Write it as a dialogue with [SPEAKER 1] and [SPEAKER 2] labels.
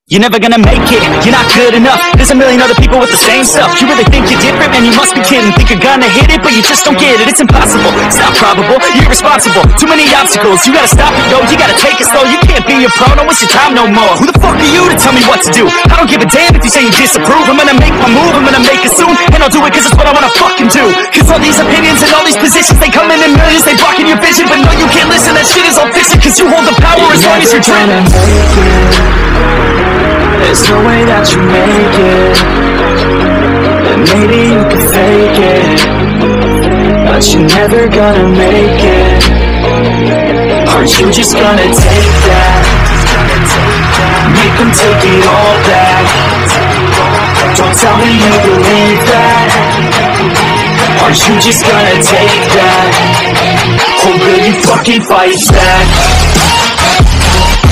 [SPEAKER 1] You're never gonna make it, you're not good enough. There's a million other people with the same stuff. You really think you're different? Man, you must be kidding. Think you're gonna hit it, but you just don't get it. It's impossible, it's not probable, you're irresponsible. Too many obstacles, you gotta stop it, yo. You gotta take it slow, you can't be a pro. Don't waste your time no more. Who the fuck are you to tell me what to do? I don't give a damn if you say you disapprove. I'm gonna make my move, I'm gonna make it soon. And I'll do it cause it's what I wanna fucking do. Cause all these opinions and all these positions, they come in millions, they blocking your vision. But no, you can't listen, that shit is all fiction. Cause you hold the power as long as you're dreaming.
[SPEAKER 2] There's no way that you make it, and maybe you can fake it, but you're never gonna make it. Are you just gonna take that? Make them take it all back. Don't tell me you believe that. Are you just gonna take that? Or will you fucking fight back?